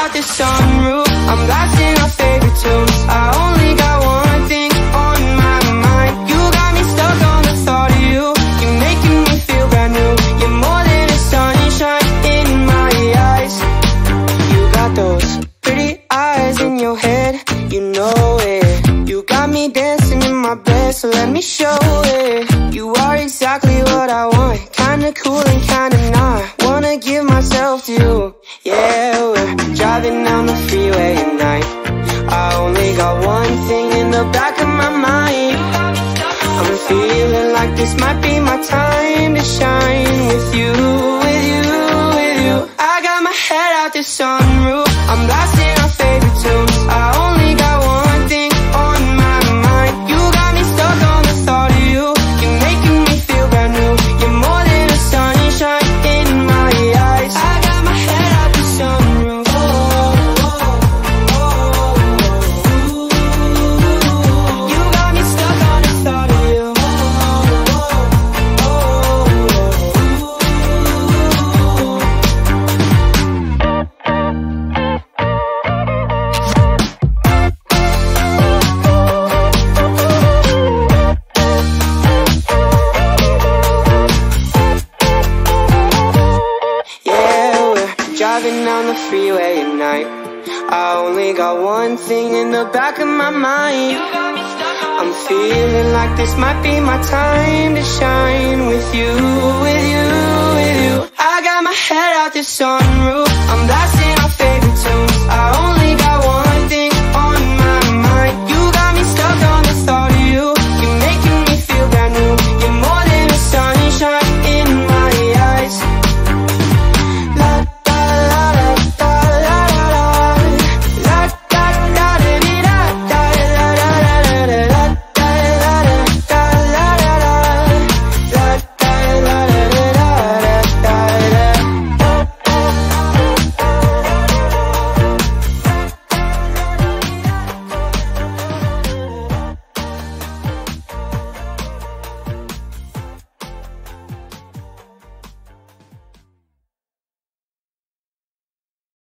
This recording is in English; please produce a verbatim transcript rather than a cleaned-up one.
out the sunroof, I'm blasting our favorite tunes. I only got one thing on my mind. You got me stuck on the thought of you. You're making me feel brand new. You're more than a sunshine in my eyes. You got those pretty eyes in your head, you know it. You got me dancing in my bed, so let me show it. You are exactly what I want, kinda cool and kinda not. Wanna give myself to you. Yeah, we're driving down the freeway at night. I only got one thing in the back of my mind. I'm feeling like this might be my time to shine. With you, with you, with you. I got my head out the sunroof, I'm blasting our favorite tunes. I only got one thing on my mind. You got me stuck on the thought of you. You're making me feel brand new. You're more than a sunshine in my eyes. I got my head out the sunroof. Oh, oh, oh, oh. You got me stuck on the thought of you. Oh, oh, driving down the freeway at night. I only got one thing in the back of my mind. I'm feeling like this might be my time to shine. With you, with you, with you. I got my head out the sunroof, I'm blasting our favorite tunes. I only